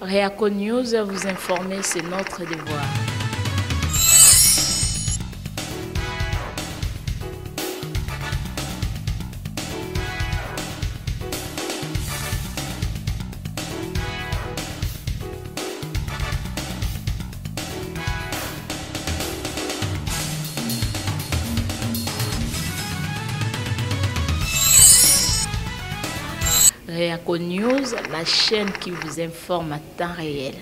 Réaco News, vous informer, c'est notre devoir. Réaco News, la chaîne qui vous informe à temps réel.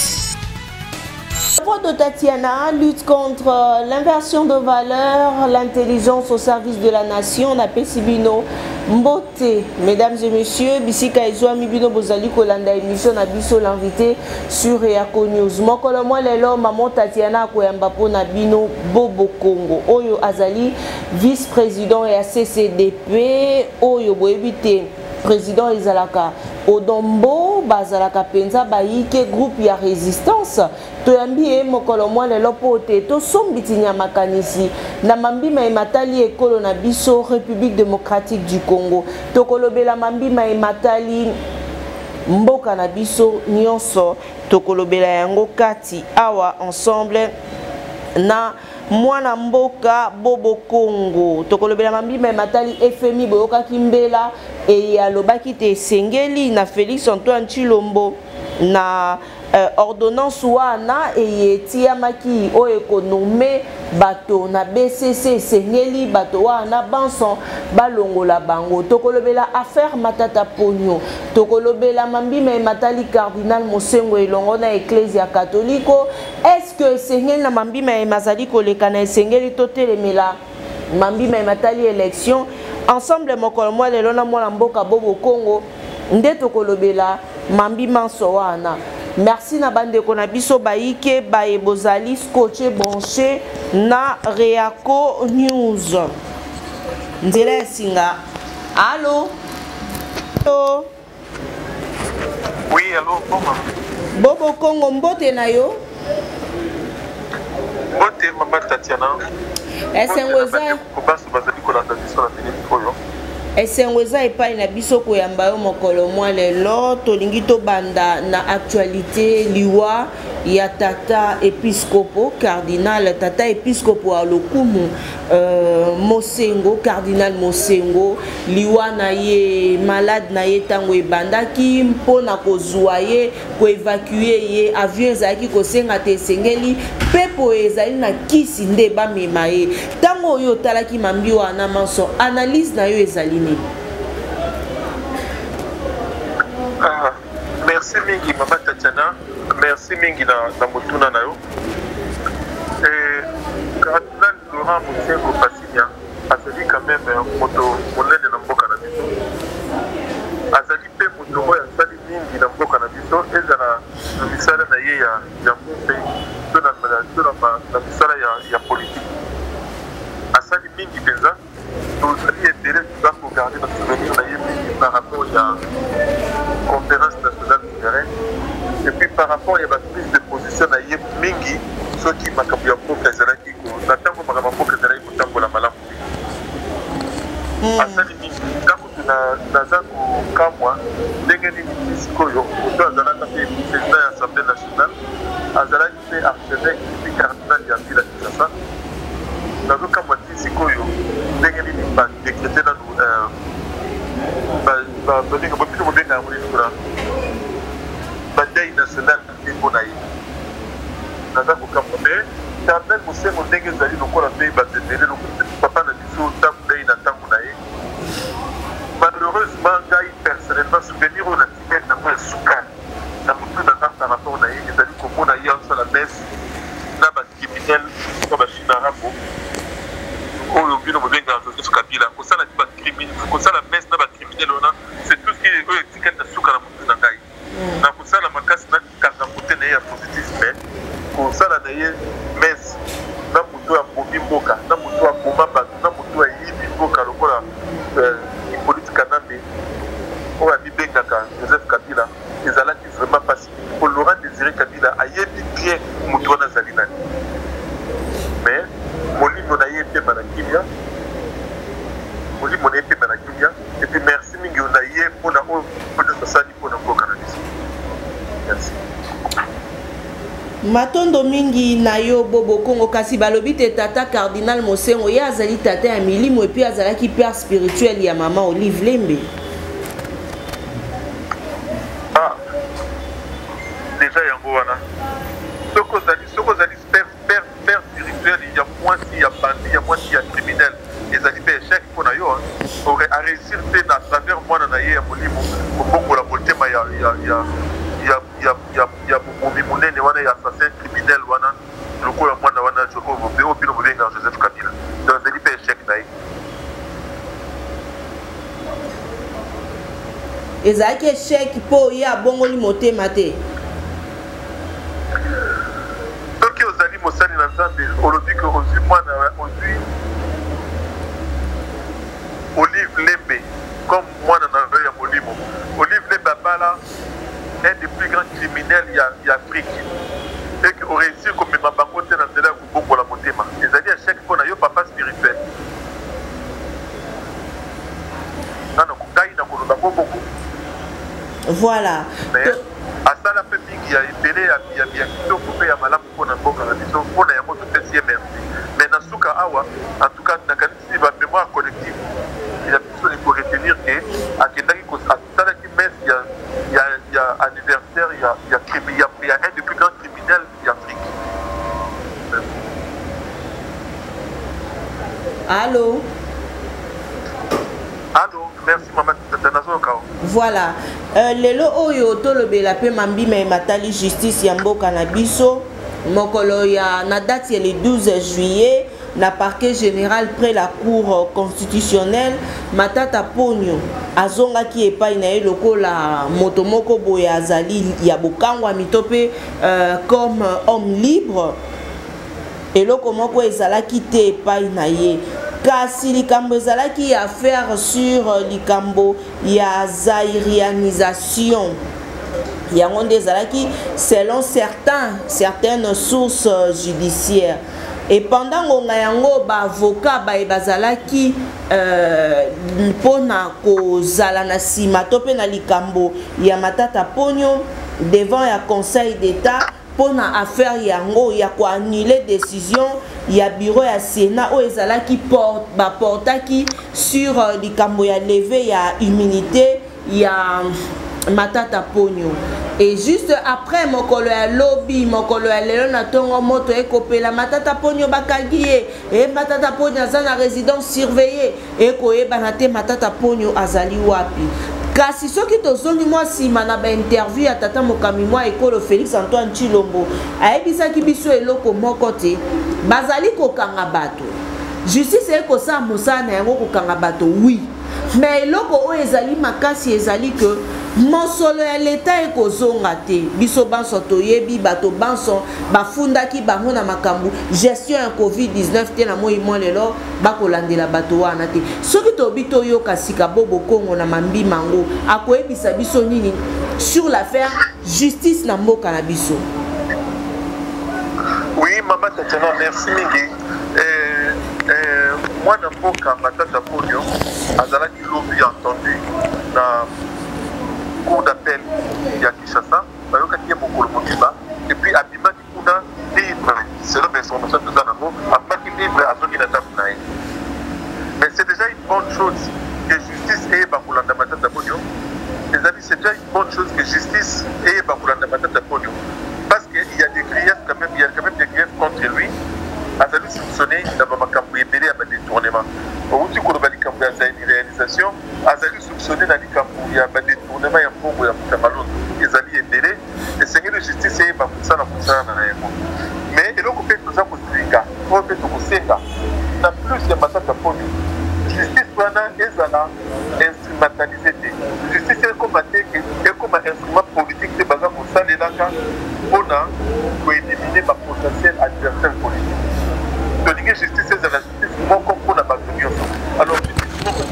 La voix de Tatiana lutte contre l'inversion de valeurs, l'intelligence au service de la nation. Na Pesibino Mbote, mesdames et messieurs, Bisika Ezwa Mibino Bozali Kolanda émission na biso l'invité sur Réaco News. Mokolo moi lelo maman Tatiana Koyamba pona bino Bobo Congo. Oyo Azali vice-président et CCDP. Oyo boebite président Ezalaka Odombo Bazalaka Penza Baïke groupe ya résistance. Toyambi mokolo moi lelo pote to sombitinya makanisi na mambi matali ekolo na biso République démocratique du Congo. Tokolobela mambi matali mboka na biso nyonso tokolobela yango kati awa ensemble na mwana mboka Bobo Congo. Tokolobela mambi matali FMI boyoka kimbela e alobaki te sengeli na Félix Antoine Tshilombo na ordonnance wana et tiamaki o économé bato na BCC sengeli bato wana banson balongola bango. Tokolobela affaire Matata Ponyo, tokolobela mambi matali cardinal Mosengo elongo na ecclesia catholico. Est-ce que sengeli na mambi mazali koleka na sengeli totelemela mambi matali élection ensemble mokolo moi lelo na mwana mboka Bobo Congo nde tokolobela mambi manso wana. Merci na bande kona biso baike bae bozali scotché branché na Réaco News. Ndela singa. Allô? Allô? Oui, allô, comment? Bobo Congo mbote na yo? Mbote mama Tatiana. Esengoza. Kobaso bazali kolanda biso na minute oyo. Esengoza epai na biso koyamba yo mokolo mwa lelo tolingi to banda na actualité liwa ya tata épiscopo cardinal tata épiscopo a lokumu Mosengo cardinal Mosengo liwa na ye malade na ye tango ebandaki mpona kozwa ye ko évacuer ye avion ezalaki kosenga te esengeli pepo ezali na kisi nde bamema ye tango oyo talaki mambi wana manso analyse na yo ezali nini? Merci mingi mama Tatiana, merci mingi na motuna na yo. Cardinal Laurent Mosengo Pasinia azali quand même moto monene na mboka na biso. Azali pe moto oyo azali mingi na mboka na biso ezala na misala na ye ya mpe to na misala ya politique. Asali mingi penza tozali intérêt tuza kogarde na souvenir na ye mingi par rapport ya conférence nationale souveraine et puis par rapport à la prise de position na ye mingi soki makambo ya mboka ezalaki na ntango makambo ya mboka ezalaki kotambola malamu asali mingi ntango naza kokamwa ndenge nini sikoyo moto azalaka mpe président ya assemblée nationale azalaki mpe archevêque epi cardinal ya ville ya Kinshasa nazokamwa ti sikoyo ndenge nini badekrete nanu bopito bobenga yango nini kuna badei national mpo na ye naza kokamwa me cardinal Mosengo ndenge ezali lokola mpe batendele papa na biso ntango dei na ntango na ye malheureusement ngai personnellement souvenir oyo natikali nango ya sukali na motu naza par rapport na ye ezali komona ye osala messe na bacriminel na bashinarabo oyo bino bobengaka Joseph Kabila kosala messe na bacriminel wana c'est tout ce qui oyo etikali na suka na motu na ngai na kosala makasi na kanga kote na ye ya positisme kosala na ye messe na motu abomi mboka na motu aboma bato na motu ayibi mboka lokola Hippolyte Kanambe oyo amibengaka Joseph Kabila ezalaki vraiment pasi po Laurent Désiré Kabila ayebi bien motu wana azali nani mais molimo na ye epema na kimia molimo na ye epema na kimia epuis merci mingi na ye mpona oyo asali mpona mboka na biso merci. matondo mingi na yo bobo Kongo kasi balobi te tata cardinal Mosengo ya azali tata ya milimo et puis azalaki père spirituel ya maman Olive Lembe. Ah, déjà yango wana soko zali père spirituel ya mwasi ya bandi ya mwasi ya criminel ezali pe échec mpona yo a réussir te na travers mwana na ye ya molimo kobongola motema ya mobomi monene wana ya assassin criminel wana lokola mwana wana oyo bino bobenga Joseph Kabila donc ezali pe échec na ye ezalaki échec mpo ye abongoli motema te soki ozali mosali na nzambe olobi ke ozwi mwana ozwi Olive Lembe comme mwana na yo ya molimo Olive Lembe abala un des plus grands criminels d'Afrique et que au réussir comme ma bango te na nzela ya kobongola motema ezali échec mpo na yo papa spirituel nana ngai na koloba ngo beaucoup voilà asala mpe mingi ya ebele ya kitoko mpe ya malamu mpo na mboka na biso mpo na yango topesi ye merci mais na suka awa en tout cas nakanisi bamémoire collective ya biso ekoretenir ke akendaki asalaki messe ya anniversaire ya un des plus grands criminels d'Afrique. Allô? Allô, merci maman. Voilà. Lelo oyo tolobela pe mambima ematali justice ya mboka na biso mokolo ya na date le 12 juillet na parquet général près la cour constitutionnelle Matata Ponyo azongaki epai na ye lokola moto moko boye azali ya bokangwa mitope comme homme libre eloko moko ezalaki te epai na ye kasi likambo ezalaki affaire sur likambo ya zairianisation yango nde ezalaki selon certaines sources judiciaires. Et pendant qu'on a yango ba avocat ba bazalaki pona ko zala na sima to pe na likambo ya Matata Ponyo devant ya Conseil d'État pona affaire yango ya ko annuler décision ya bureau ya Sénat o ezalaki portaki sur likambo ya lever ya immunité ya Matata Ponyo. Et juste après mokolo ya lobby mokolo ya lelo na tongo moto ekopela Matata Ponyo bakagiye et Matata Ponyo azana résidence surveillée ekoyeba na te Matata Ponyo azali wapi kasi soki tozongi mwa sima na ba interview ya tata mokami mwa ekolo Félix Antoine Tshilombo ayebisaki biso eloko moko te bazali kokanga bato justice ekosa mosana yango kokanga bato oui mais eloko oyo ezali makasi ezali que mosolo ya leta ekozonga te biso banso toyebi bato banso bafundaki bango na makambu gestion ya COVID-19 te na moi mwa lelo bakolandela bato wana te soki tobi toyoka sika bobo Kongo na mambi mango akoyebisa biso nini sur l'affaire justice na mboka na biso. Oui maman Tatiana merci mingi mwana mboka Matata Ponyo azalaki lobi entendu na cour d'appel ya Kinshasa bayokaki ye mokolo mokiba et puis abimaki kuna libre selon l'information toza nango abimaki libre azongi na ndako na ye mais c'est déjà une bonne chose que justice eyeba kolanda Matata Ponyo c'est déjà une bonne chose que justice eyeba kolanda Matata Ponyo parce qu'il y a des griefs quand même, il y a quand même des griefs contre lui azali soupçonné na bamakambo ebele ya badétournement outi koloba likambo ya réalisation azali soupçonné na likambo ya badétournement ya mbongo ya mutu malongo ezali ebele esengeli justice eyeba kosala na yango mais eloko mpe toza kolinga oyo mpe tokosenga na plus ya Matata Ponyo justice wana ezala instrumentalisé te justice ekoma te ekoma instrument politique te baza kosalelaka mpona koéliminer bapotentiel adversaire politique tolingi justice ezala justice moko mpona bato nyonso alors justice moko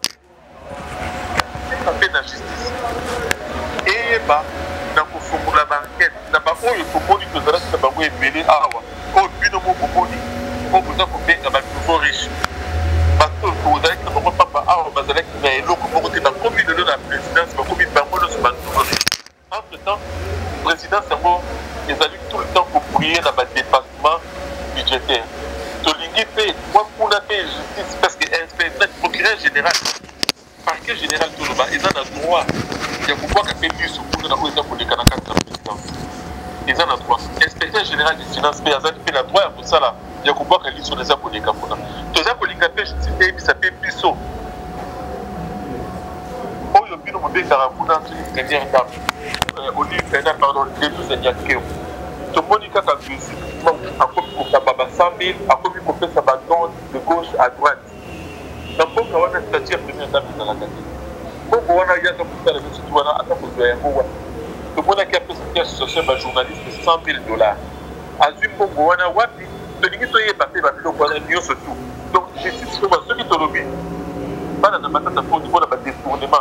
mpe na justice eyeba na kofungola baenquête na baoyo tomoni tozalaki na bango ebele awa oyo bino moko boni oyo boza kobenga banouveau riche bato ozalaki na bango papa awa bazalaki na eloko moko te bakomi lelo na présidence bakomi bango nyonso banouveau riche entre temps présidence yango ezali tout le temps débrouiller dans le dépassement budgétaire. Tolingi fait, moi pour la paix justice, parce que le procureur général, parquet général de l'Oba, ils ont le droit. Il y a beaucoup de pays qui sont pour les Canadiens de la présidence. Ils ont le droit. L'inspecteur général des finances, il y a le droit pour ça là. Il y a beaucoup de listes sur les apôtres. Tous les apôtres qui justice, ils s'appellent Pisso. Oh, il y a une mobile carabouda sur les dernières dames. Au lieu de pardon, les 12 dernières kéo. Tout le monde qui a vu, a commis pour ça 100 000, a commis pour faire ça de gauche à droite. Dans le fond, on a c'est-à-dire première dame dans la catégorie. Bon, on a eu un peu de temps de tout à tout le monde qui a fait cette pièce sociale, un journaliste de $100 000. Azum Bongo, on a wapi, de l'unité est passé, va le voir mieux surtout. Donc, j'ai dit que ceux qui t'ont lobby, pas dans la matin, pour le détournement.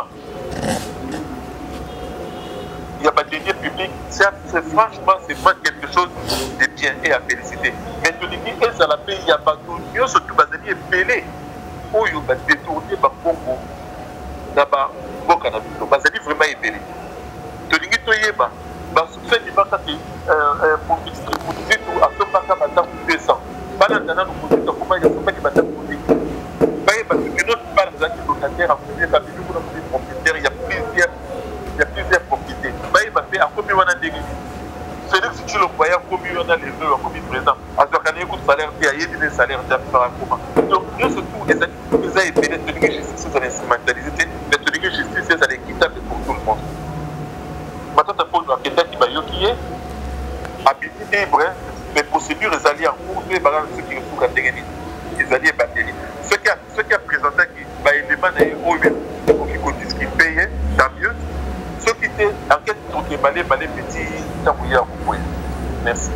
Il n'y a pas de deniers publics, franchement, c'est pas quelque chose de bien et à féliciter. Mais de l'unité, ça la paix, il n'y a pas de mieux surtout, Bazali est pelé. Où il va détourner par Bongo. D'abord, Bazali vraiment est belé. Tolingi Toyeba, fait du bac pour distribuer tout à ce bac à 200. Pas la nana nous dit comment il y a ce bac qui va être produit. Parce que notre part des actifs locataires, à côté de la ville, propriétaire, il y a plusieurs propriétés. Il va faire à combien on a des c'est-à-dire que si tu le voyais, combien on a les deux, combien présent. À ce qu'on a un salaire, il y a des salaires déjà par un commun. Donc, nous, surtout, ils ont été les Tolingi justice, ils ont instrumentalisé, les Tolingi justice, ils ont équitable pour tout le monde. Maintenant, tu as quelqu'un qui va yokier, habilité, les procédures, les alliés en cours, les barrages, ceux qui sont à Dégénie, les alliés batteries. Ceux qui ont présenté qui va élémenter au mieux, pour qu'ils continuent ce qu'ils payent, tant mieux. Ceux qui étaient en quête pour déballer, petits, tabouiller à vous. Merci.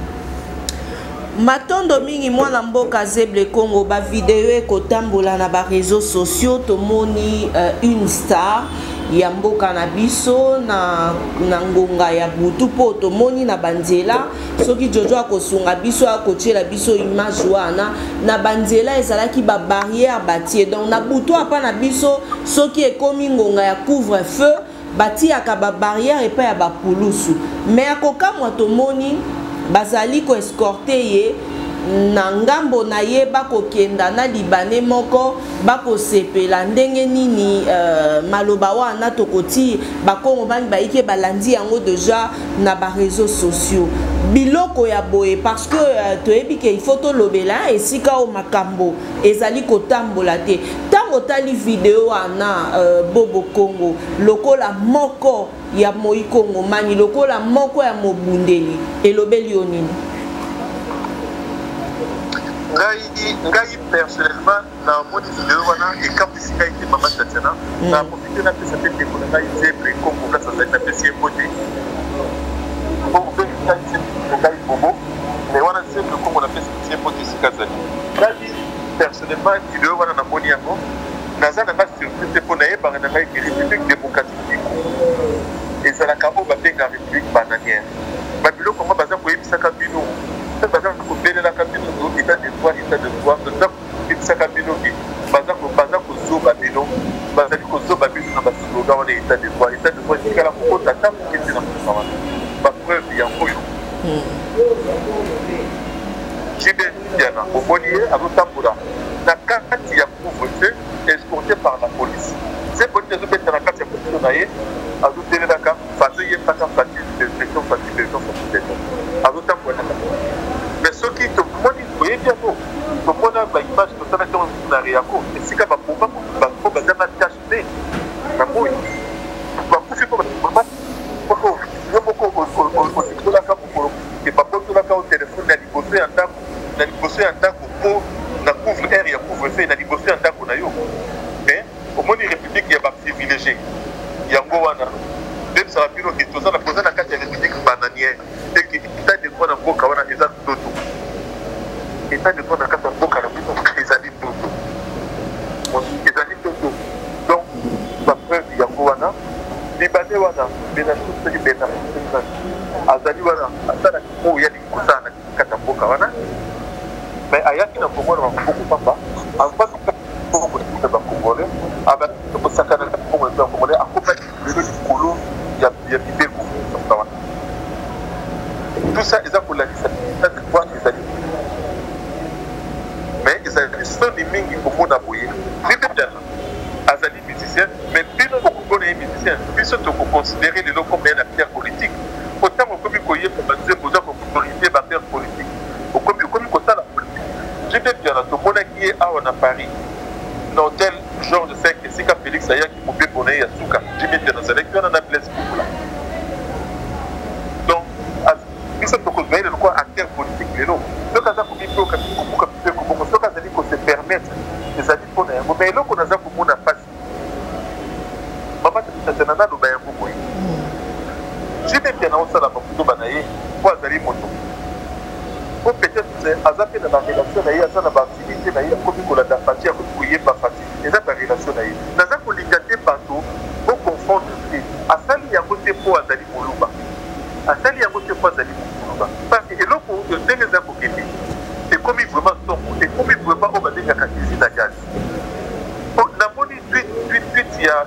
Matondo mingi mwana mboka Zeble Congo ba vidéo ekotambola na ba réseaux sociaux tomoni une star ya mboka na biso na ngonga ya butu po tomoni na banzela soki Jojo akosunga biso akotiela biso image wana na banzela ezalaki ba barrière batie donc na butu apa na biso soki ekomi ngonga ya couvre-feu batiaka ba barrière epa ya ba pulusu mais akokamwa tomoni bazali ko escorter ye na ngambo na ye bakokenda na libane moko bakosepela ndenge nini maloba wana tokoti bakongo bani baike balandi yango déjà na ba réseaux sociaux biloko ya boye parce que toyebi ke il faut to lobela esika o makambo ezali kotambola te tango tali vidéo wana Bobo Congo lokola moko ya moi Congo mani lokola moko ya mobundeli elobeli onini ngai personnellement na moni vidéo wana ekambisika ete mama Tatiana na profite na pesa tete ko ngai Zeble Congo kasa za na pesa yepote pour que ça c'est ngai bobo mais wana Zeble Congo na pesa yepote sikazali ngai personnellement vidéo wana na moni yango nazana na surprise pour na yeba na ngai République démocratique ezalaka o babenga République bananière babilo comment baza koyebisaka bino baza kobelela bino état de droit ebisaka bino ki baza kozoba bino bazali kozoba bino na baslogan wana état de droit etikala kokota ta kokende na motoka wana bapreuve yango oyo jibe tiana omoni ye azotambola na kati ya couvre-feu escorté par la police se police ezobeta na kati ya position na ye azotelelaka fazo ye mpaka facilisation azotambola mais soki tomoni toyebi yango tomona baimage tosala ntango na reyako esika bapoma bango baza na tache te na moi bakufi po yo moko ozikolaka mokolo ke babotolaka o telefone na liboso ya ndako mpo na couvre aire ya couvre-feu na liboso ya ndako na yo mais omoni république ya baprivilégié yango wana bebisaka bino ke toza na kati ya république bananière eke état de droit na mboka wana eza toto état de droit na kati ya mboka na biso ezali toto donc bapreuve yango wana libane wana benasoseli azali wana asalaki oyo ya likosala na kati ya mboka wana mais ayaki na komona maboko pamba avasi mpo bakongolais abakosakana na kongo ya bakongolais akopaki lelo likolo ya bibeko wana tout ça eza kolakisa mingi komona boye libetana azali musicien mais bino bokokona ye musicien biso tokoconsidere lelo comme un acteur politique otango okomi koyeba banzembo oza koautorité bapere politique okomi kosala politique jide biana tomonaki ye awa na Paris dans tel genre de sec esika Félix ayaki mobembo na ye ya suka jide biana azalaki wana na Blaise Kukula donc biso tokozwayele lokwa acteur politique lelo soki aza komipoka mpe kobongo soki azali kose permettre ezali mpona yango mais eloko naza komona mpasi mama tatana naloba yango boye jide biana osala mafutoba na ye po azali moto po peut-être aza mpe na barelation na ye aza na baactivité na ye akomi kolanda fati akomi koyeba fati eza barelation na ye naza kolinga te bato boconfondre te asali yango te mpo azali moluba asali yango te mpo azali moluba parce que eloko ndenge eza kokende ekomi vraiment songo ekomi vraiment oyo babengaka usine à gaz namoni tweet ya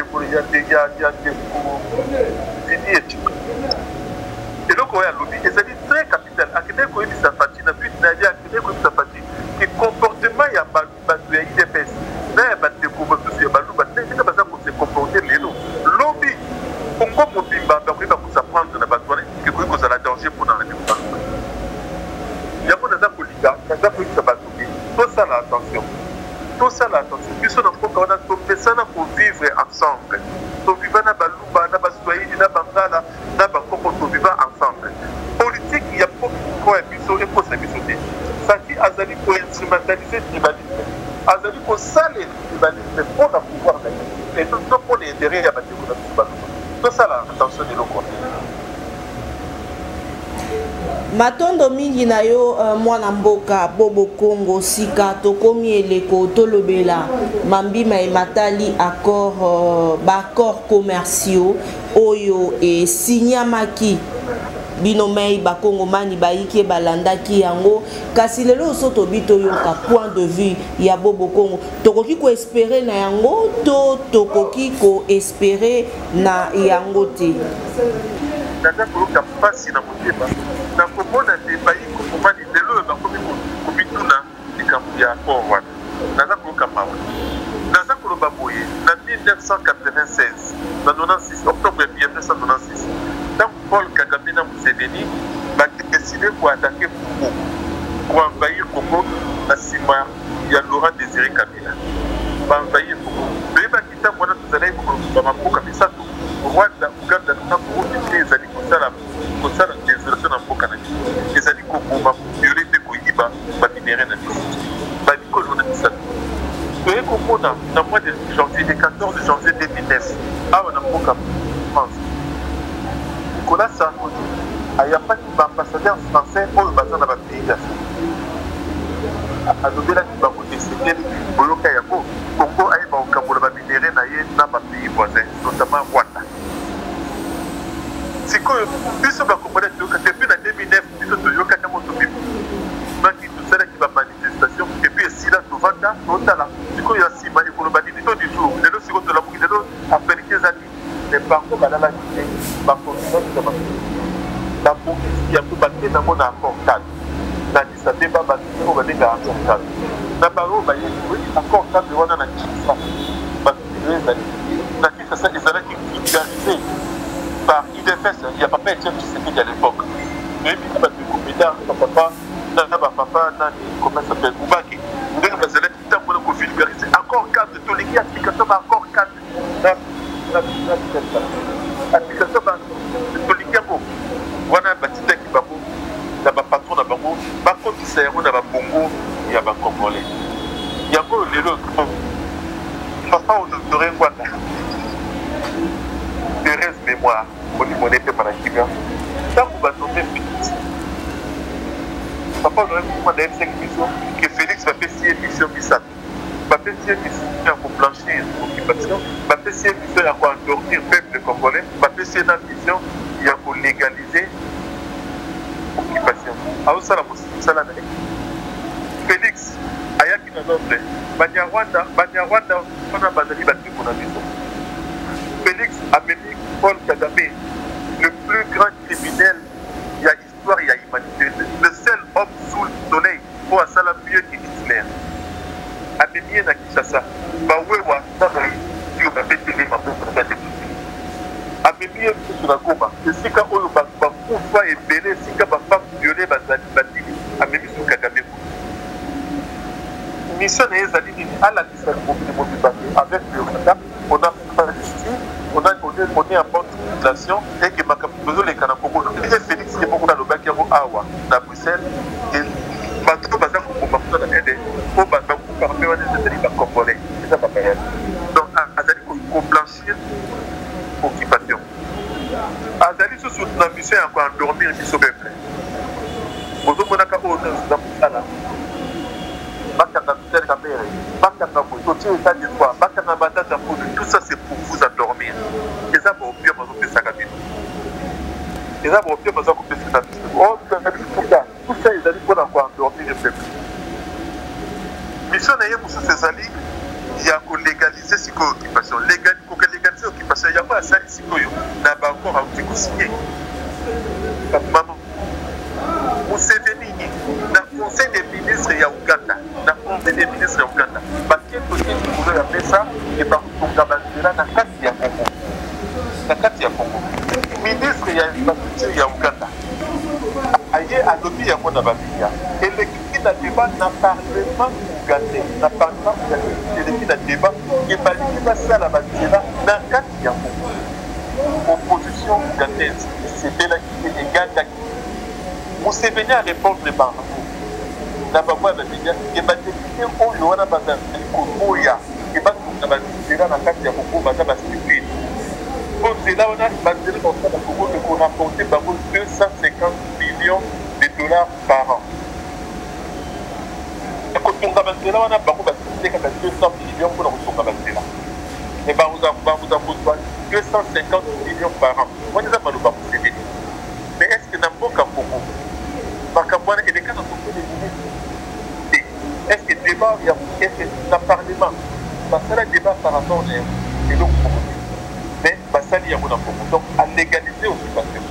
Didi Etchiko eloko oyo alobi ezali très capital akende koyebisa fati na tweet na ye akende koyebisa fati ke comportement ya bato ya IDPS na ya bandeko mosusu ya baluba ndenge baza kose comporte lelo lobi kongo mobimba bakoyeba kosaprendre na bato wana ekoki kozala danger mpona bandeko baluba yango naza kolinga naza koyebisa bato ke tosala attention biso na mboka wana topesana kovivre ensemble toviva na baluba na baswahili na bangala na bakoko toviva ensemble politique ya poko ya biso ekosa biso te saki azali koinstrumentalize tribalisme azali kosala tribalisme mpona pouvoir na ye et to mpona intérêt ya bandeko na biso baluba tosala attention eloko matondo mingi na yo mwana mboka Bobo Congo sika tokomi eleko tolobela mambima ematali accord baccord commerciaux oyo signamaki bino mei bakongomani bayiki balandaki yango kasi lelo so tobito yoka point de vue ya Bobo Congo tokoki ko espérer na yango to tokoki ko espérer na yango te naza koluka mpasi na motema na komona te bayikongomani lelo bakomi komituna likambo ya accord wana naza koluka mawa naza koloba boye na 1996 na 96 octobre 1996 ntango Paul Kagame na Museveni badeside koatake Congo koenvahir Congo na nsima ya Laurent Désiré Kabila baenvahir Congo toyebaki ntango wana tozalaki bamamboka misato Rwanda, Uganda, na Burundi ezali kosala désolation na mboka na biso ezali koboma viole mpe koyiba baminere na biso babikolo na misato toye komona na mois de janvier le 14 janvier 2009 awa na mboka France Nicolas Sarkozy ayambaki baambassadeur français oyo baza na bapays d'Afrique alobelaki bango esengeli boyoka yango Congo ayeba kokambola baminere na ye na bapays voisins notamment Rwanda sikoyo biso bakongolais toyoka depuis na 2009 biso toyoka ntango tobimaki tosalaki bamanifestation epuis esila tovanda totala sikoyo ya nsima ekoloba nini to du jour lelo sikoyo tolamuki lelo actualité ezali me bango balalaki te bakontinaki na babongisi yango bake nango na accord cadre na Addis Abeba bato oyo babengaka accord cadre na bango bayebi accord cadre wana na Kinshasa bato ezali na Kinshasa ezalaki vulgarisé par IDFS, il n'y a pas de Tshisekedi à l'époque. Mais il y a des compétents, papa, comment ça s'appelle, Boubaki. Vous avez des élèves qui t'ont vulgarisé. Encore 4 de tous les gars, application encore 4. Application de tous les gars. Voilà un bâtiment qui va vous, il y a un patron à Bango, par contre, il y a un Bongo, il y a un Congolais. Il y a encore les autres. Papa, on aurait un Rwanda. Heureuse mémoire, on dit mon épée par la Kibia. Tant qu'on va tomber vite, papa, on aurait demandé 5 missions que Félix va faire 6 émissions Missato. Va faire 6 émissions pour blanchir l'occupation, va faire 6 émissions pour endormir le peuple congolais, va faire 6 émissions pour légaliser l'occupation. Alors, ça, la Félix, Ayaki Nanobre, Banyarwanda, on a basé battu pour la maison. Félix a mené Paul Kagame, le plus grand criminel, il y a histoire, il y a humanité, le seul homme sous le soleil pour un salaire mieux que Hitler. esika oyo bakufa ebele esika bafemme viole bazali batili amemi so Kagame mission na ezali nini alakisa mobile avec le Rwanda on a Palestine on est en bonne situation et que makambo tozoleka na Congo Félix Tshisekedi alobaki yango awa na Bruxelles bato baza kobomba kuta na ede po bakufa mpe wana ezali bacongolais eza babayani donc azali koblanchir occupation azali susu na mission ya koendormir biso peuple bozomonaka oyo toza mosala bakanga Michel Kamere bakanga Mototi état d'espoir bakanga Batata Poudre tout ça c'est pour vous endormir et ça va au pire bazopesa kabino et ça va au pire bazopesa kabino oh tout ça ezali mpona koendormir le peuple mission na ye mosusu ezali ya kolégaliser sikoyo occupation kolégaliser occupation yango asali sikoyo na baaccord auti kosinye mama Museveni na conseil des ministres ya Uganda na conseil des ministres ya Uganda baketo te likolo ya mesa e bakotonga banzela na kati ya Congo ministre ya infrastructure ya Uganda aye alobi yango na babiya eleki na débat na parlement ugandais eleki na débat e balingi basala banzela na kati ya Congo opposition ugandaise esepelaki te egandaki Museveni a répondre par na bango ya bamedia ke badepute oyo wana bazali koboya ke batunga banzela na kati ya Congo baza basipline po nzela wana banzela basala Congo ekorapporte bango 250 millions de dollars par an kotunga banzela wana bango basipline kaka 200 millions mpona kotunga banzela e bakoza kozwa 250 millions par an wana eza maloba Museveni mais est ce que na mboka Congo makambo wana eleka na conseil des ministres est ce que débat na parlement basala débat par rapport na eloko moko mais basali yango na Congo donc a légaliser occupation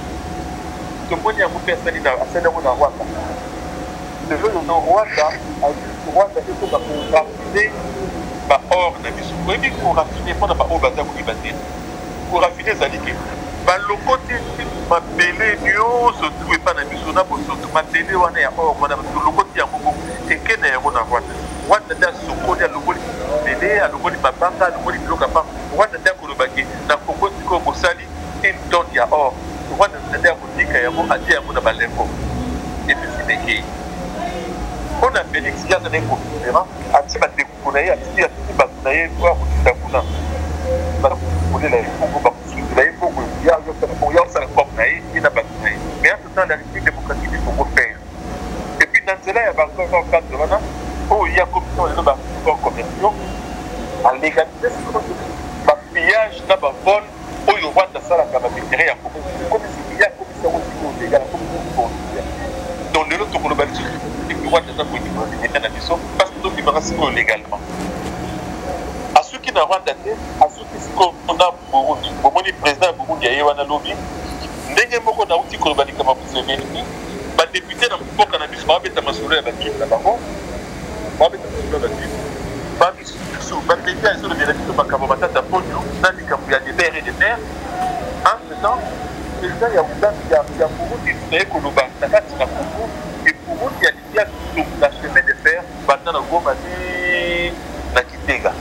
tomoni yango mpe asali yango na Rwanda lelo na Rwanda ekoka korafine baor na biso oyebi korafine mpona baor baza koyiba te korafine ezali ke balokoti mabele nyonso tu epa na biso na bosoto mabele wana ya or wana lokoti yango bongo eke na yango na Rwanda nde asokoli alongoli bele alongoli mabanga alongoli biloko apa Rwanda nde akolobaki na Congo sikoyo bosali une tonne ya or Rwanda nde akotika yango atie yango na balembo epesi ekei mpona Félix yaza na ekonférence atie bandeko na ye atiki bato na ye oyo akotita kuna bakolela ekongo bakosuzdela ye bongo ya osala comme na ye na bato na ye mais en ce temps la République démocratique du Congo père et puis na nzela ya bakor cadre wana oyo ya commission lelo bakor commerciaux alégalize bapillage na bavol oyo Rwanda asalaka bamintere ya Congo komisi ya komisi yango sikoyo légal komisi donc lelo tokoloba liso Rwanda eza koyima mintere na biso parce que tokimaka sikoyo légalement asuki na Rwanda te asuki sikoyo na Burundi bomoni président ya Burundi aye wana lobi ndenge moko nauti koloba likama Museveni badepute na mboka na biso babeta masolo ya bakili na bango babeta masolo ya bakili bamisu bapendi ya esolo bela biso makambo matata ponyo na likambo ya debere de mer en ce temps président ya Uganda ya Burundi naye koloba na kati na Congo e Burundi alingi atunga chemin de fer banda na Goma ni na Kitega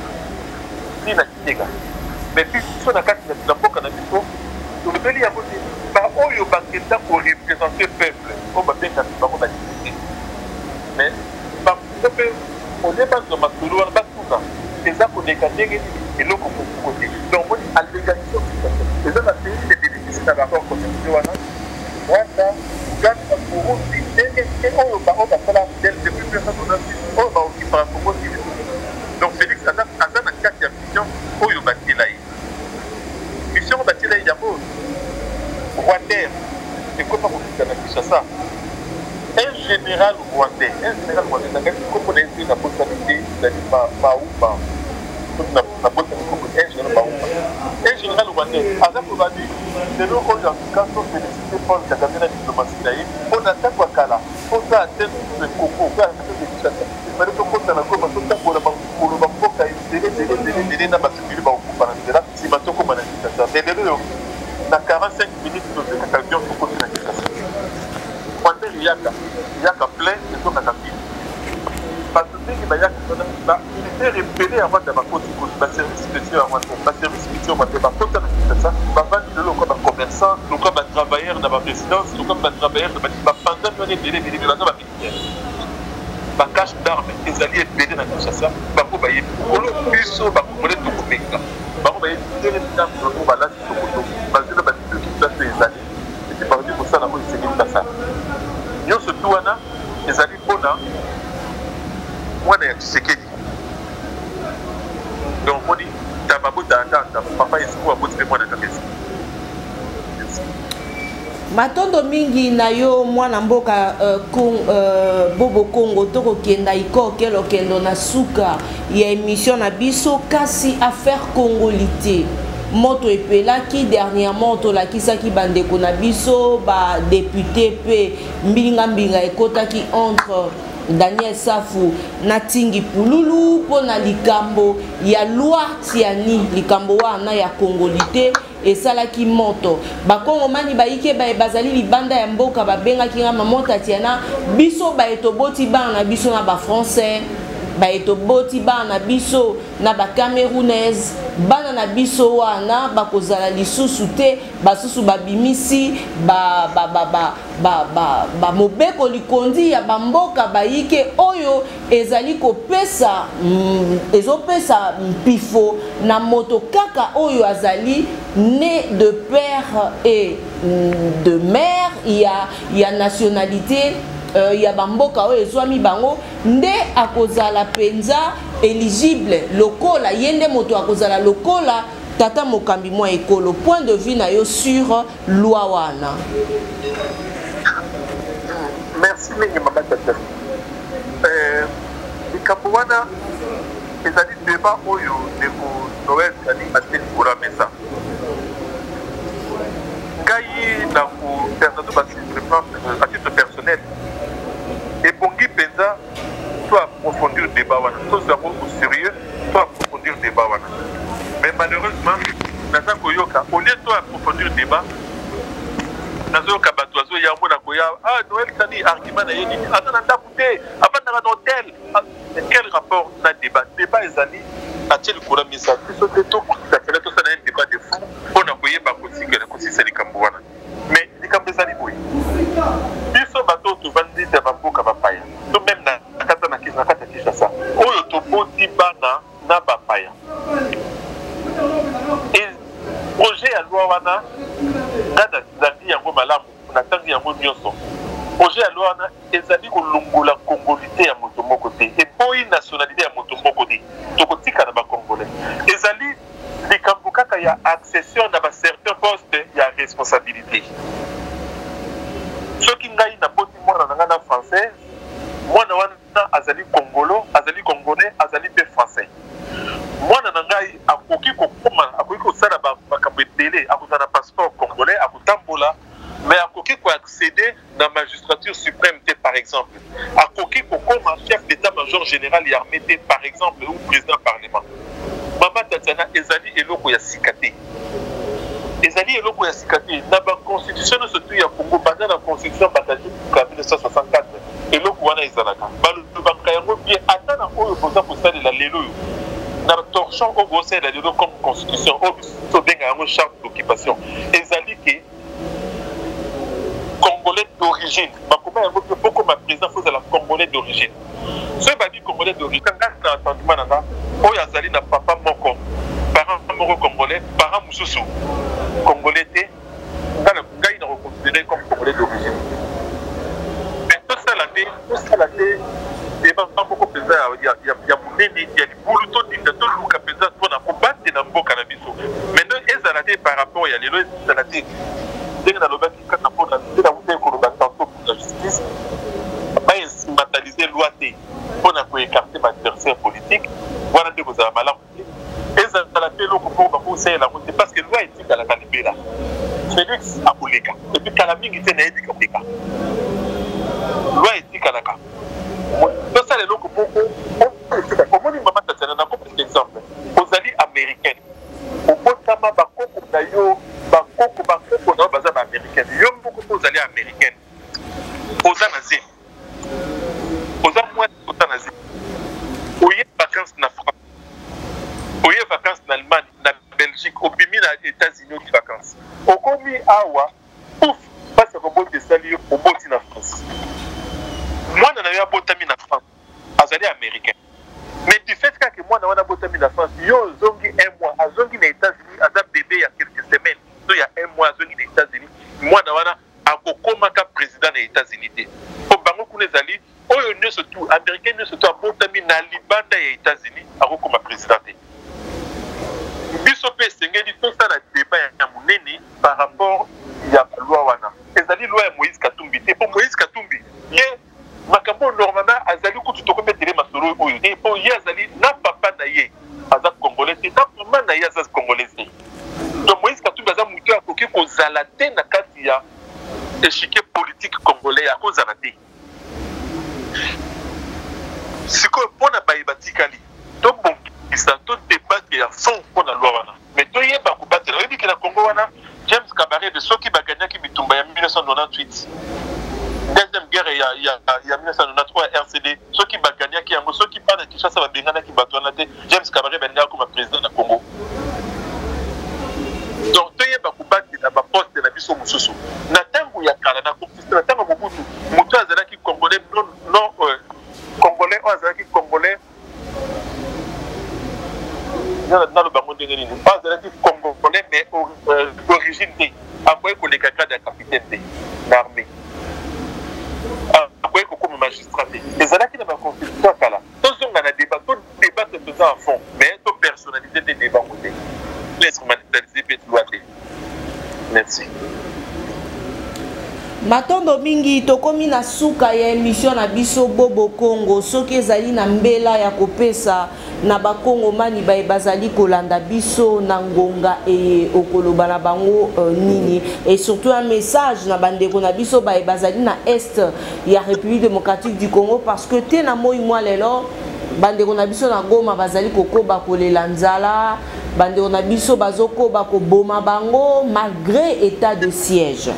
mais biso na kati na mboka na biso tolobeli yango te baoyo bakenda korepresente peuple oyo babengaka bango badepute mais bango mpe olie bazwa masolo wana batuna eza koleka ndenge nini eloko moko te donc moni alégalize eza na pays de bénéfice na bakor commerciaux wana Rwanda Uganda Burundi ndenge oyo basala depuis 1996 oyo baokipaka Congo civil donc Félix aza na kati ya mission oyo batiela ye mission oyo batiela ye yango Rwandais ekoma kokita na Kinshasa un général rwandais nakati kombo na ye na bosani te ezali Maumba na bosani kombo un général rwandais aza kolobi lelo oyo afrika to félicité Paul Kagame na diplomatie na ye mpona ntango ya kala oza atteindre Congo oza atteindre Kinshasa ezali tokota na goma totambola koloba mboka ezele na bato ebele bakokufa na nzela nsima tokoma na Kinshasa mais lelo na 45 minutes kaka avion tokoti na Kinshasa frontière yaka plein ezokaka pili bato ndenge bayaka militaire epele avant ya bakoti baservice spéciaux avant baservice spéciaux bato bakota na Kinshasa bavandi lelo lokola bacommerçant lokola batravailleur na baprésidence lokola batravailleur na bapandami wana ebele baza bamilitaire bakache d'arme ezali ebele na Kinshasa bango bayebi kolo biso bakongole tokomenga bango bayebi tere ntango bango balati tokoto bazela batiloki place ezali eti bardi kosala ngo esengeli basala nyonso tu wana ezali mpona mwana ya Tshisekedi donc moni tababota atata papa esiko aboti mpe mwana kabisa matondo mingi na yo mwana mboka Bobo Congo tokokenda ikoke lokendo na suka ya émission na biso kasi affaire congolité moto epelaki dernièrement tolakisaki bandeko na biso ba député pe mbinga ekotaki entre Daniel Safu na Tingi Pululu pona likambo ya loi tiani likambo wana ya congolité esalaki moto bakongomani baike bazali libanda ya mboka babengaki nga mamota tiana biso baetoboti bana na biso na ba français baetoboti bana biso na ba camerounaise bana na biso wana bakozala lisusu te basusu babimisi mobeko likondi ya bamboka baike oyo ezali kopesa ezopesa mpifo na moto kaka oyo azali né de père et de mère ya nationalité ya bamboka oyo ezwami bango nde akozala penza éligible lokola yende moto akozala lokola tata mokambi mwa ekolo point de vue na yo sur loi wana. Merci mingi mama tata likambo wana ezali débat oyo ndeko Noël kani ateli kola mesa ngai na kopernato à titre personnel ebongi penza to approfondir débat wana tozango au sérieux to approfondir débat wana mais malheureusement naza koyoka au lieu to approfondir débat nazoyoka bato azoyango na koya Noël kani argument na ye nini aza na ndako te avandaka na hôtel quel rapport na débat ezali atie likolo misa biso te tokutafele tosala ye débat de fond mpona koyeba kosisa likambo wana mais likambo ezali boye biso bato tovandi ya bamboka bapaya to meme na kati ya Kinshasa oyo toboti bana na bapaya projet ya loi wana nga nazali yango malamu natangi yango nyonso projet ya loi wana ezali kolongola congolité ya moto moko te eboyi nationalité ya moto moko te tokotika na bacongolais ezali likambo kaka ya accession na bacertain poste ya responsabilité soki ngai naboti mwana na nga na française mwana wana azali congolo azali congolais azali mpe français mwana na ngai akoki kokoma akoki kosala makambo ebele akozala na passeport congolais akotambola mais akoki koaccéder na magistrature suprême te par exemple akoki kokoma chef d'état-major général ya armée te par exemple ou président parlement mama tatiana ezali eloko ya sika te ezali eloko ya sika te na baconstitution nyonso tu ya Congo banda na constitution bataki ka 1964 eloko wana ezalaka balobaka yango bien ata na oyo boza kosalela lelo oyo na torchon oyo bosalela lelo comme constitution oyo biso benga yango charte d'occupation ezali ke congolais d'origine bakoma yango mpe bokoma président fozala congolais d'origine soki babi congolais d'origine kanga na entendement nanga oyo azali na papa moko parent moko congolais parent mosusu congolais te ngai na reconsidéré comme congolais d'origine mais tosala te débat moko mpenza ya monene ya libulu todinda toluka mpenza mpona kobate na mboka na biso maintenant ezala te par rapport ya lelo ezala te ndenge nalobaki kaka mpona nde nauta ekoloba tantôt pour la justice bainstrumentalize loi te mpona koécarte baadversaire politique wana nde kozala malamu te ezala te eloko mpo bakosalela yango te parce que loi etikalaka libela félix akoleka epuis kala mingi te nayebi koleka loi etikalaka tosala eloko moko omoni mama tatiana nakopesa exemple ozali américaine obotama bakoko na yo bakoko na yo baza baaméricaine awa ouf parce que bon desali au boti na France moi na ya botami na France azali américain mais du fait que moi na botami na France yo zongi un mois azongi na États-Unis aza bébé il y a quelques semaines il y a un mois azongi na États-Unis moi na wana akokoma ka président na États-Unis te po bango kuna ezali oyo ne surtout américain ne surtout abotami na libanda ya États-Unis akokoma président te biso pe sengeli to ça na débat ya munene par rapport ya loi wana ezali loi ya Moïse Katumbi te po Moïse Katumbi ye makambo normalement azali kutu to kometele masolo oyo te po ye azali na papa na ye aza congolais te na maman na ye aza congolais te donc Moïse Katumbi aza mutu akoki kozala te na kati ya échiquier politique congolais akozala te sikoyo mpona bayebatikali tobongisa todebate ya fond mpona loi wana mais toyeba kobatela oyebiki na congo wana James Kabarebe soki baganyaki bitumba ya 1998 deuxième guerre ya 1993 ya RCD soki baganyaki yango soki bana Kinshasa babenganaki bato wana te James Kabarebe alingaka koma président na Congo donc toyeba kobatela baposte na biso mosusu na ntango ya kala na constitution na ntango mobutu moto azalaki congolais non congolais oyo azalaki congolais dans le bango ndenge nini azalaki congolais mais d'origine te akoki koleka grade ya capitaine te na armée akoki kokoma magistrat te ezalaki na baconstitution ya kala tozonga na débat todébate mpenza à fond mais topersonnalité te débat ngo te instrumentaliser mpe loi te merci matondo mingi tokomi na suka ya émission na biso Bobo Congo soki ezali na mbela ya kopesa na bakongomani baye bazali kolanda biso na ngonga e okoloba na bango nini et surtout un message na bandeko na biso baye bazali na est ya République démocratique du Congo parce que te na moi moi lelo bandeko na biso na Goma bazali kokoba kolela nzala bandeko na biso bazokoba koboma bango malgré état de siège.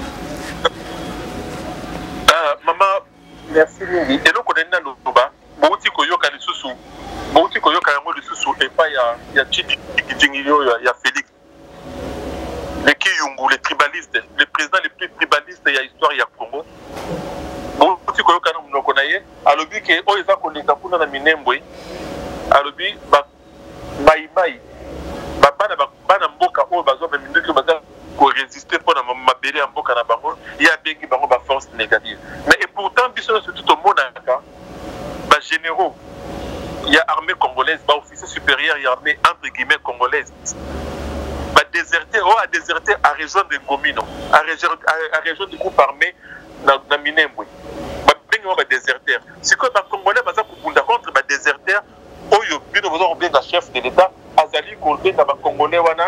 Maman, merci mingi. Et donc, on est dans le Touba. Bouti koyoka les sous. Bouti koyoka yango les sous. Et pas ya Chidi Kitingio, ya Félix. Les Kiyungu, les tribalistes, les présidents les plus tribalistes il y a histoire ya Congo. Bouti koyoka na mnoko na ye. Alobi ke o eza koleka kuna na Minembwe. Alobi ba mai. Bana mboka o bazo ba minduki baza pour résister pour mabele en boka na bango il y a bengi bango ba force négative mais et pourtant biso sur tout au monde ba généraux il y a armée congolaise ba officier supérieur il y a armée entre guillemets congolaise ba déserté a déserté à région de Gomino à région du groupe armé na Minembwe ba bengi ba déserteur c'est quoi ba congolais baza kubunda contre ba déserteur oyo bino bazo benga chef de l'état azali kolbenga ba congolais wana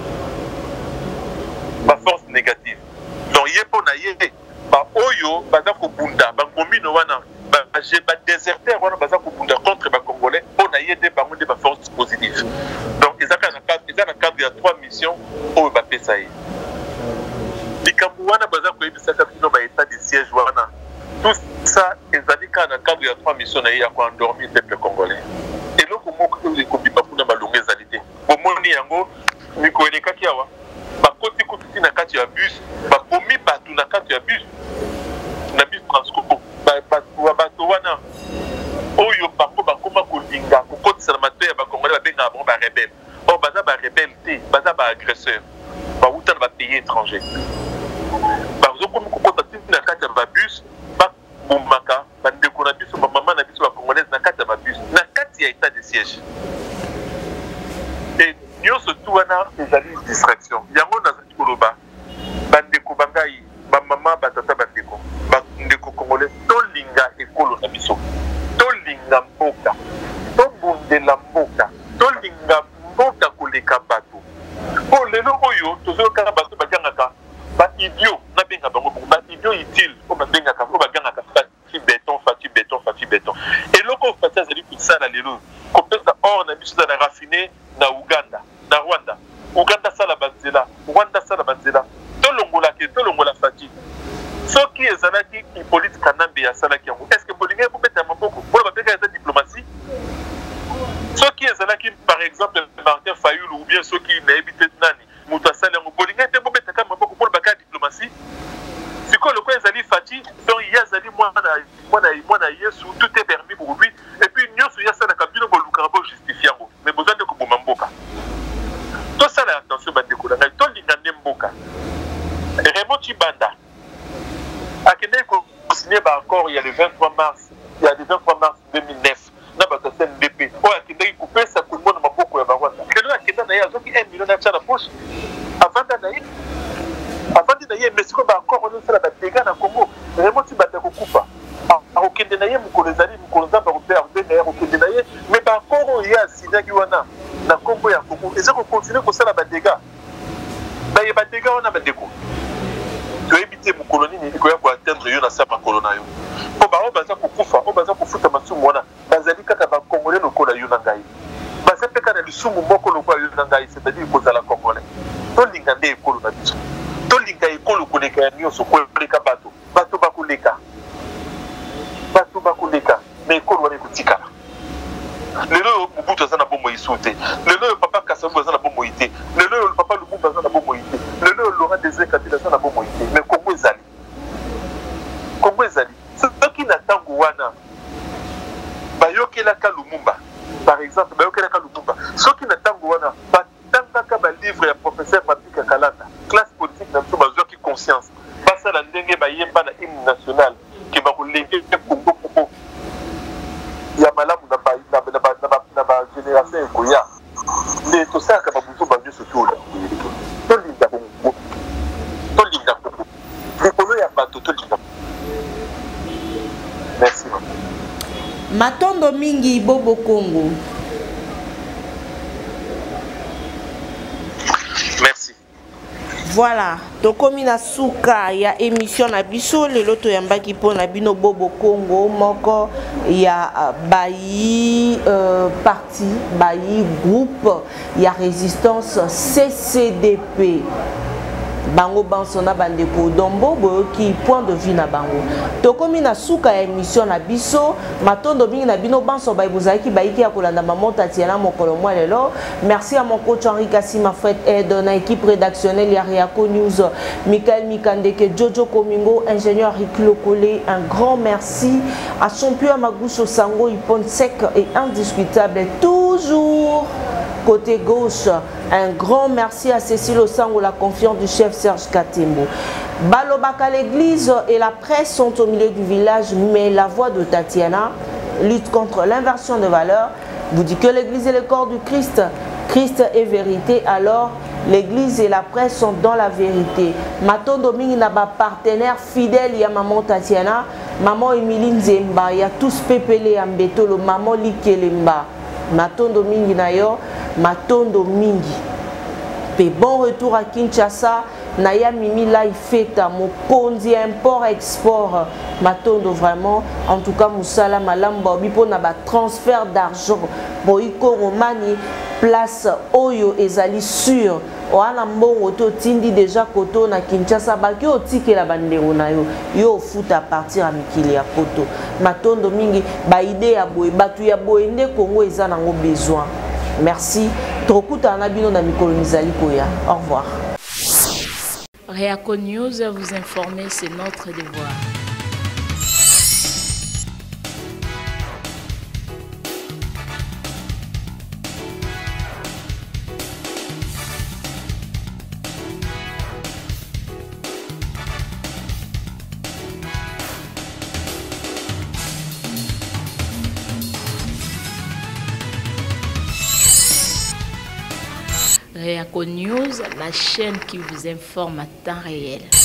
ba force négative donc yepo na ye ba oyo baza ko bunda ba ngomino wana ba déserteur wana baza ko bunda contre ba congolais po na ye de ba ngonde ba force positive donc ezaka na cadre ya 3 missions oyo ba pesa ye likambo wana baza ko yebisa ka kino ba état de siège wana tout ça ezalika na cadre ya 3 missions na ye ya ko endormir peuple congolais et loko moko ko bipa kuna balonge ezalité bomoni yango miko elekaki awa bakoti kuti na kati ya bus bakomi bato na kati ya bus transcopo bato wana oyo bango bakoma kolinga kokotisa na mato ya bakongolais babengaka bango barebele oyo baza barebele te baza baagresseur bauta na bapays étranger bazokomi kokota tini na kati ya babus babomaka bandeko na biso bamama na biso bakongolaise na kati ya babus na kati ya état de siège et nyonso tu wana ezali distraction yango nazali koloba bandeko bangai bamama batata bandeko congolais tolinga ekolo na biso tolinga mboka tobundela mboka tolinga mboka koleka bato po lelo oyo tozokaka bato bagangaka baidio nabenga bango baidio utile o babengaka o bagangaka fati béton eloko fati azali kosala lelo kopesa or na biso ezala raffine na Uganda na Uganda sala banzela Rwanda sala banzela tolongola fati soki ezalaki Hippolyte Kanambe ya salaki yango est-ce que bolinga kobeta maboko mpona babeka eza diplomatie soki ezalaki par exemple Martin Fayulu ou bien soki nayebi te nani moto asali yango bolinga te bobetaka maboko mpona sikoyo lokola ezali fati donc ye azali mwana yesu tout est permis pour lui et puis nyonso ye asalaka bino bolukaka bojustifie yango mais besoin nde koboma mboka tosala attention bandeko na ngai tolinga nde mboka Raymond Chibanda akendeki kosigner baaccord il y a le 23 mars 2009 na bato ya CNDP oyo akendeki kopesa kongo na maboko ya barwanda lelo akenda na ye azoki 1 million atya na poche avanda na ye mais sikoyo baaccord ozosala badega na congo Raymond Chibanda kokufa akokende na ye mokolo ezali mokolo nzambe akope na ye akokende na ye mais baaccord oyo ye asignaki wana na congo ya congo eza kokontinue kosala badega bayeba dega wana bandeko toyebi te mokolo nini ekoya koatteindre yo na sa makolo na yo mpo bao baza kokufa oyo baza kofuta masumu wana bazali kaka bakongolais lokola yo na ngai baza mpe kaka na lisumu moko lokola yo na ngai c'est-à-dire kozala congolais tolinga nde ekolo na biso tolinga ekolo koleka ya nyonso koleka bato bakoleka mais ekolo wana ekotikala lelo oyo mobutu aza na bomoi su te lelo oyo papa kasabu aza na bomoi te lelo oyo papa lumumba aza na bomoi te lelo oyo Laurent Désiré Kabila aza na bomoi te mais kongo ezali soki na ntango wana bayokelaka lumumba par exemple soki na ntango wana batangaka balivre ya professeur Mapika Kalanda classe politique na biso bazwaki conscience basala ndenge bayemba na hymne national ke bakolenge kongo poko ya malamu na bagénération ekoya nde tosalaka babutu banyonso tola tolinda kongo likolo ya bato tolinda. Merci. Matondo mingi Bobo Congo. Merci. Voilà, tokomi na suka ya émission na biso lelo toyambaki po na bino Bobo Congo moko ya bayi parti bayi groupe ya résistance CCDP bango banso na bandeko dombo boyoki point de vue na bango tokomi na suka ya émission na biso matondo mingi na bino banso bayibuzaki bayiki ya kolanda mamota tiana mokolo mwa lelo. Merci à mon coach Henri Kassima Fred Ed na équipe rédactionnelle ya Riako News Michael Mikandeke Jojo Komingo ingénieur Rick Lokole. Un grand merci à champion Maguso Sango Ipon sec et indiscutable toujours côté gauche. Un grand merci à Cécile Osango, la confiance du chef Serge Katembo. Balobaka, l'église et la presse sont au milieu du village, mais la voix de Tatiana lutte contre l'inversion de valeurs. Vous dit que l'église est le corps du Christ. Christ est vérité, alors l'église et la presse sont dans la vérité. Matondo Mingi n'a pas partenaire fidèle, il y a maman Tatiana, maman Emiline Zemba, il y a tous Pepele Ambetolo, maman Likelemba. Matondo Mingi Nayo, Matondo Mingi. Pe bon retour à Kinshasa, Naya Mimi Lai Feta, Mokondi import-export. Matondo vraiment, en tout cas Moussala Malamba, Bipo na ba transfert d'argent. Boiko Romani, place Oyo Ezali sur. Oana mbongo to tindi déjà koto na Kinshasa baki otike la bandero na yo yo foot à partir à mikili ya koto matondo mingi ba idée ya boye batu ya boye nde Congo eza nango besoin. Merci trokuta na bino na mikolo mizali koya. Au revoir. Riako News, vous informer, c'est notre devoir. Riako News, la chaîne qui vous informe à temps réel.